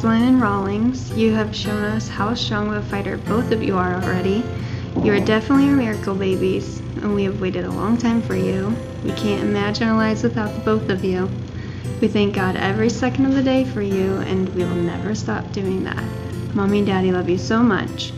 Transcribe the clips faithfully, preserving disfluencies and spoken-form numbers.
Rosalind and Rawlings, you have shown us how strong of a fighter both of you are already. You are definitely our miracle babies, and we have waited a long time for you. We can't imagine our lives without the both of you. We thank God every second of the day for you, and we will never stop doing that. Mommy and Daddy love you so much.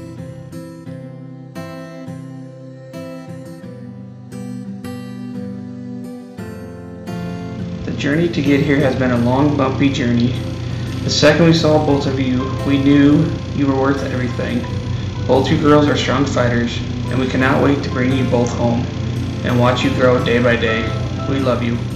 The journey to get here has been a long, bumpy journey. The second we saw both of you, we knew you were worth everything. Both you girls are strong fighters, and we cannot wait to bring you both home and watch you grow day by day. We love you.